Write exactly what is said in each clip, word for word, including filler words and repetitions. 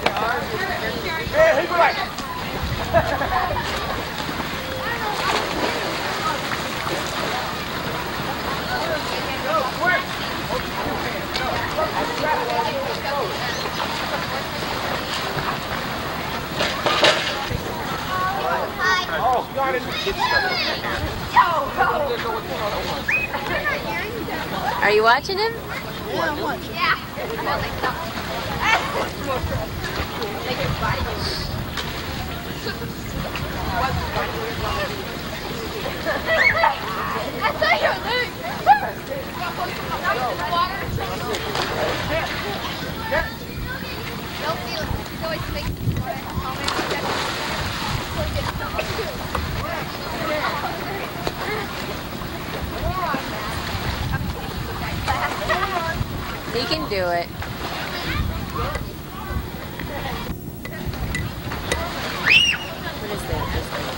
Hey, go back. Oh, God, it's kids stuff. Are you watching him? Yeah, I'm watching. Yeah. I saw your leg. Don't feel it. It's always makes He can do it. What is that?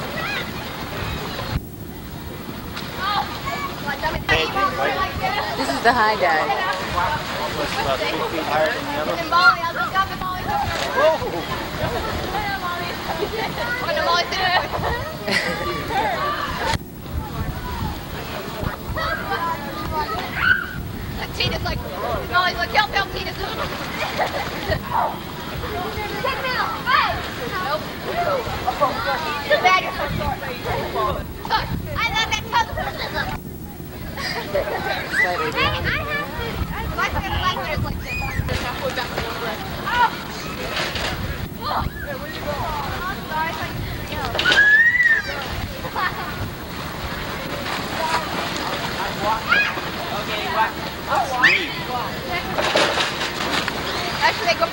This is the high dive. Almost about two feet higher than the other. Tina's like, Molly's like, help, help, Tina's. Take me out. Hey! Nope. The bag is so short. Tuck. I love that tuck. Hey, I have this. My friend like it like this. Oh! Oh! Hey, where you going? I'm sorry, I thought you were Okay, what? Actually, they go.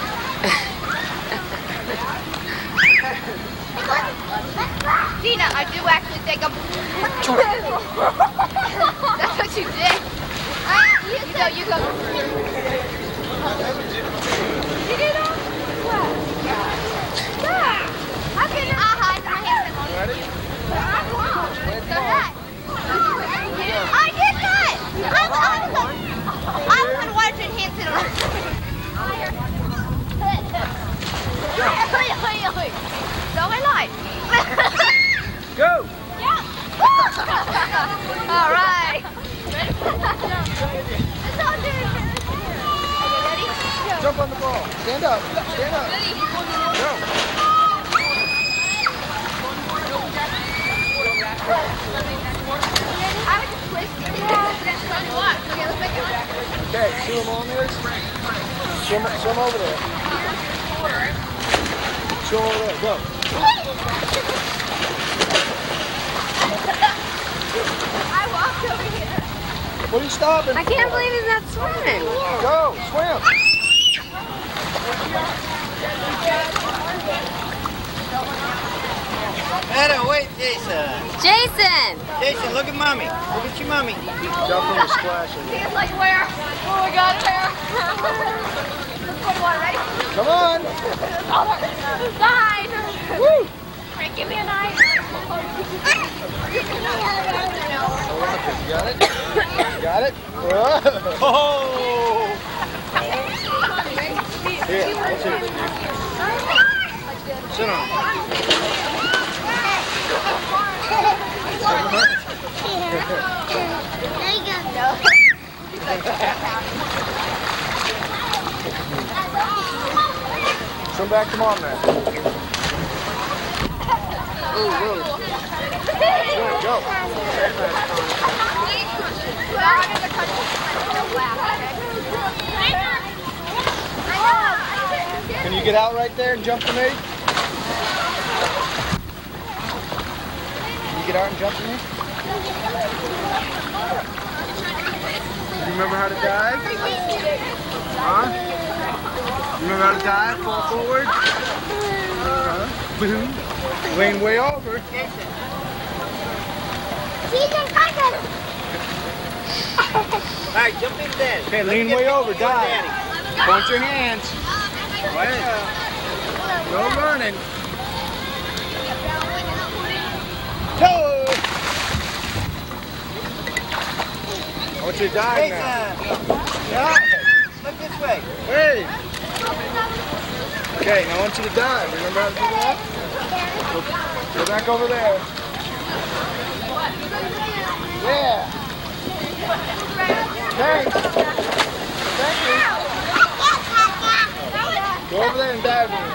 Dina, I do actually think I'm. That's what you did. Uh, you, you go, you go. You did it? Yeah. I'm getting. I'll hide my hands. Ready? Go ahead. I did that. I, I was. I was watching Hanson. So I lied. Go! Yeah. All right. Ready? Jump on the ball. Stand up. Stand up. Go. I was just twisting. Okay, let's make it. Okay, swim on there. Swim, swim over there. Swim over there. Go. I walked over here. What are you stopping? I can't believe he's not swimming. Go. Swim. Anna, wait, Jason. Jason! Jason, look at mommy. Look at your mommy. Jump in the splash. He's like, where? Oh my God, where? Let's put one, ready? Come on. Nine. Woo. Frank, give me a nine. Got it? Got it? Oh! Here, that's it. Sit on. Come back to mom now. Ooh, whoa. Good, go. Can you get out right there and jump to me? Can you get out and jump to me? You remember how to dive? Huh? You remember how to dive? Fall forward? Uh-huh. Boom. Lean way over. Alright, jump in there. Okay, lean way over, dive. Point your hands. Right. No running. Toe. I want you to dive now. Jason, Yeah. look this way. Hey. Okay, now I want you to dive. Remember how to do that? Go, go back over there. Yeah. Thanks. Thank you. Go over there and dive in.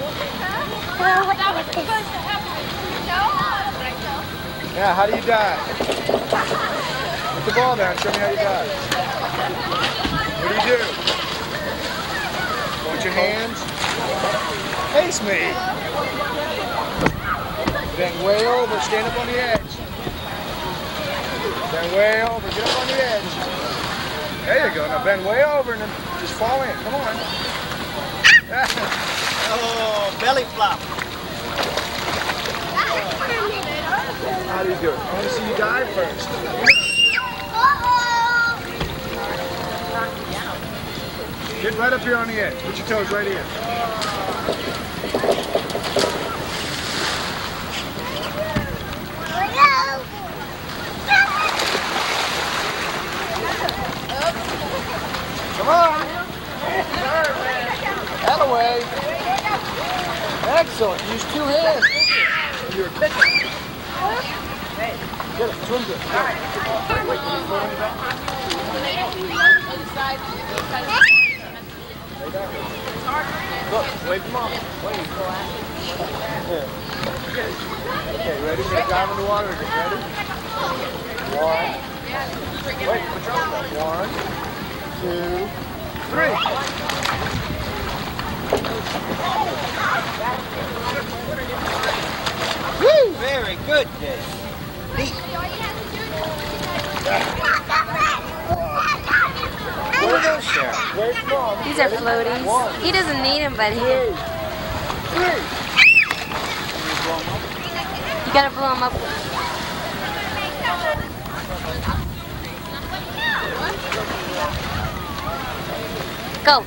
Yeah, how do you dive? Put the ball down. Show me how you dive. What do you do? Point your hands. Face me. Bend way over. Stand up on the edge. Bend way over. Get up on the edge. There you go. Now bend way over and then just fall in. Come on. Oh, belly flop. How do you do it? I want to see you dive first. Get right up here on the edge. Put your toes right here. Come on. That away. Excellent. Use two hands. You're a pitcher. Get it. Swim good. Look, wait for mom. Wait. Okay, ready? We're going to dive in the water again. Ready? One. Wait, put your arms up. One, two, three. Woo! Very good, Jay. Neat. What are those, Sarah? Where's mom? These are floaties. He doesn't need them, but he. Three. You gotta blow them up. Go.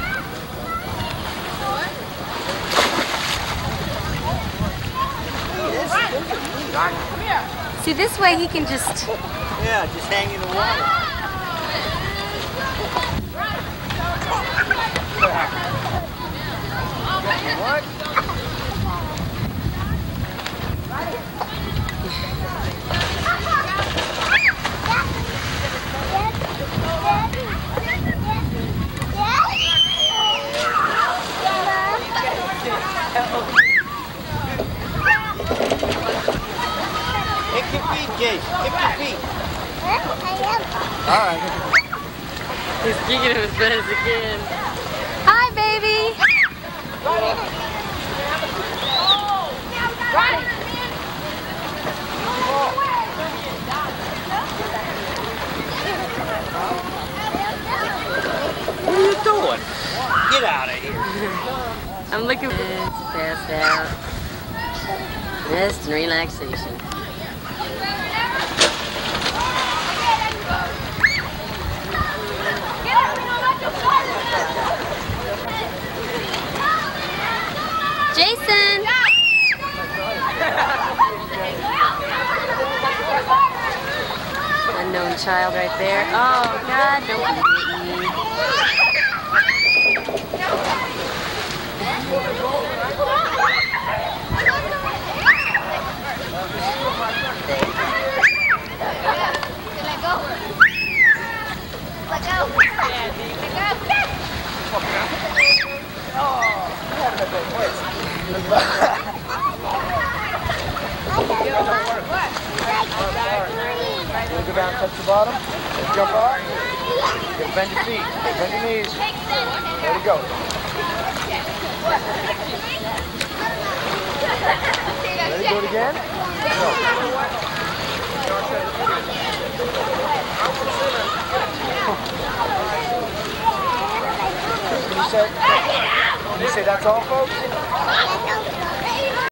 See, this way he can just... Yeah, just hang in the water. What? Kick your feet, Jay. Kick your feet. All right. He's kicking his legs again. Hi, baby. What are you doing? Get out of here. I'm looking for it's passed out. Rest and relaxation. Jason! Unknown child right there. Oh, God, don't beat me. Go down, touch the bottom, jump up, bend your feet, bend your knees. There we go. Ready, do it again? Go. Can you say, can you say that's all, folks?